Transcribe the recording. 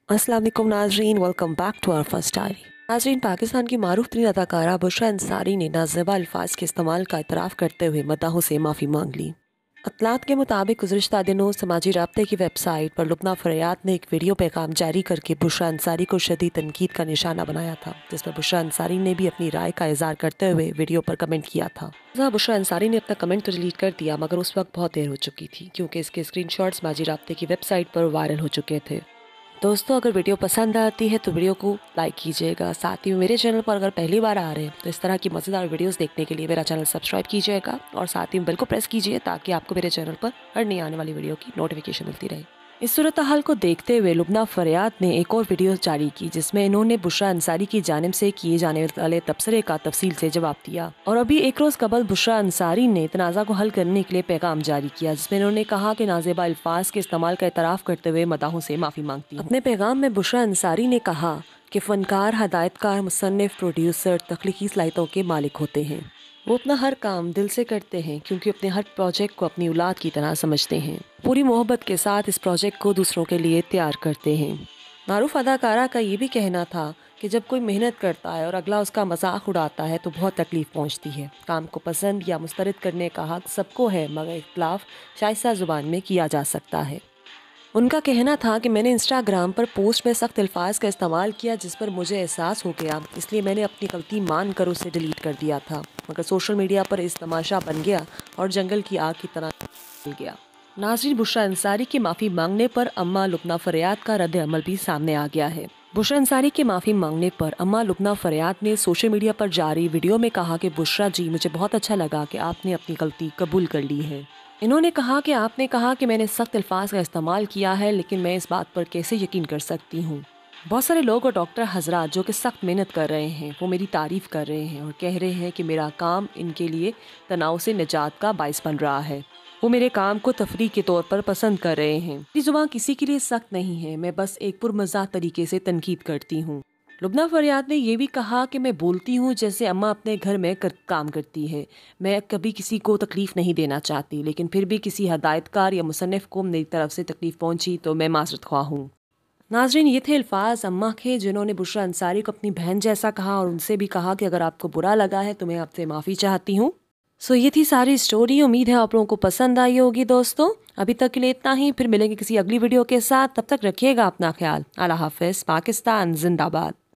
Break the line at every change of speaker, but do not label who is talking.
अस्सलाम वालेकुम नाजरीन, welcome back to our first diary. नाजरीन, पाकिस्तान की मारूफ तरीन अदाकारा बुशरा अंसारी ने नाज़ेबा अल्फाज के इस्तेमाल का इतराफ़ करते हुए मद्दाहों से माफ़ी मांग ली। अतलात के मुताबिक गुज़िश्ता दिनों समाजी राब्ते की वेबसाइट पर लुब्ना फरियाद ने एक वीडियो पैगाम जारी करके बुशरा अंसारी को शदीद तनकीद का निशाना बनाया था, जिस पर बुशरा अंसारी ने भी अपनी राय का इज़हार करते हुए वीडियो पर कमेंट किया था। जहाँ बुशरा अंसारी ने अपना कमेंट तो डिलीट कर दिया, मगर उस वक्त बहुत देर हो चुकी थी क्योंकि इसके स्क्रीनशॉट्स समाजी राब्ते की वेबसाइट पर वायरल हो चुके थे। दोस्तों, अगर वीडियो पसंद आती है तो वीडियो को लाइक कीजिएगा। साथ ही मेरे चैनल पर अगर पहली बार आ रहे हैं तो इस तरह की मज़ेदार वीडियोस देखने के लिए मेरा चैनल सब्सक्राइब कीजिएगा और साथ ही बेल को प्रेस कीजिए ताकि आपको मेरे चैनल पर हर नई आने वाली वीडियो की नोटिफिकेशन मिलती रहे। इस सूरत हाल को देखते हुए लुब्ना फरियाद ने एक और वीडियो जारी की, जिसमें इन्होंने बुशरा अंसारी की जानिब से किए जाने वाले तबसरे का तफसील से जवाब दिया। और अभी एक रोज़ कबल बुशरा अंसारी ने तनाज़ा को हल करने के लिए पैगाम जारी किया, जिसमें इन्होंने कहा कि नाज़ेबा अल्फाज के इस्तेमाल का इतराफ़ करते हुए मदाहों से माफ़ी मांगती हूं। अपने पैगाम में बुशरा अंसारी ने कहा कि फ़नकार, हदायतकार, मुसन्निफ़, प्रोड्यूसर तख्लीकी सलाहियतों के मालिक होते हैं। वो अपना हर काम दिल से करते हैं क्योंकि अपने हर प्रोजेक्ट को अपनी औलाद की तरह समझते हैं। पूरी मोहब्बत के साथ इस प्रोजेक्ट को दूसरों के लिए तैयार करते हैं। मारूफ अदाकारा का ये भी कहना था कि जब कोई मेहनत करता है और अगला उसका मजाक उड़ाता है तो बहुत तकलीफ पहुंचती है। काम को पसंद या मुस्तरद करने का हक सबको है, मगर इख्तिलाफ शाइस्ता ज़ुबान में किया जा सकता है। उनका कहना था कि मैंने इंस्टाग्राम पर पोस्ट में सख्त अल्फाज का इस्तेमाल किया, जिस पर मुझे एहसास हो गया, इसलिए मैंने अपनी गलती मान कर उसे डिलीट कर दिया था, मगर सोशल मीडिया पर इस तमाशा बन गया और जंगल की आग की तरह फैल गया। नाज़रीन, बुशरा अंसारी के माफ़ी मांगने पर अम्मा लुब्ना फरियाद का रद्द अमल भी सामने आ गया है। बुशरा अंसारी के माफ़ी मांगने पर अम्मा लुब्ना फरियाद ने सोशल मीडिया पर जारी वीडियो में कहा कि बुशरा जी, मुझे बहुत अच्छा लगा कि आपने अपनी गलती कबूल कर ली है। इन्होंने कहा कि आपने कहा कि मैंने सख्त अल्फाज का इस्तेमाल किया है, लेकिन मैं इस बात पर कैसे यकीन कर सकती हूँ। बहुत सारे लोग और डॉक्टर हजरात जो कि सख्त मेहनत कर रहे हैं, वो मेरी तारीफ़ कर रहे हैं और कह रहे हैं कि मेरा काम इनके लिए तनाव से निजात का बाइस बन रहा है। वो मेरे काम को तफरीह के तौर पर पसंद कर रहे हैं। मेरी ज़ुबान किसी के लिए सख्त नहीं है, मैं बस एक पुरमज़ाक तरीके से तनकीद करती हूँ। लुब्ना फरियाद ने यह भी कहा कि मैं बोलती हूँ जैसे अम्मा अपने घर में काम करती है। मैं कभी किसी को तकलीफ़ नहीं देना चाहती, लेकिन फिर भी किसी हदायतकार या मुसन्निफ़ को मेरी तरफ से तकलीफ़ पहुँची तो मैं माज़रत ख्वाह हूँ। नाज़रीन, ये थे अल्फाज अम्मा के, जिन्होंने बुशरा अंसारी को अपनी बहन जैसा कहा और उनसे भी कहा कि अगर आपको बुरा लगा है तो मैं आपसे माफ़ी चाहती हूँ। सो ये थी सारी स्टोरी। उम्मीद है आप लोगों को पसंद आई होगी। दोस्तों, अभी तक के लिए इतना ही, फिर मिलेंगे किसी अगली वीडियो के साथ। तब तक रखिएगा अपना ख्याल। अल्लाह हाफ़िज़। पाकिस्तान जिंदाबाद।